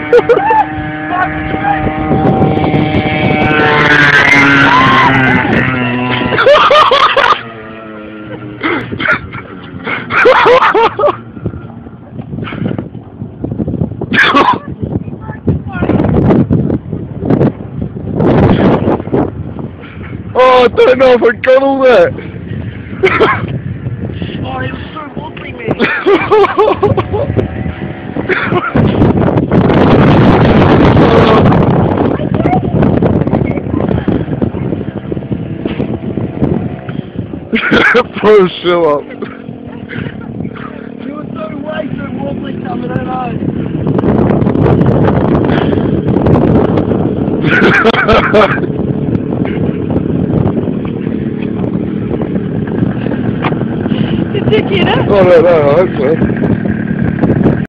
Oh, I don't know if I got all that. Oh, it was so wobbly, mate. Bro, chill up. You were so way so wobbly, Sam, I don't know. Did you know? I don't know, hopefully.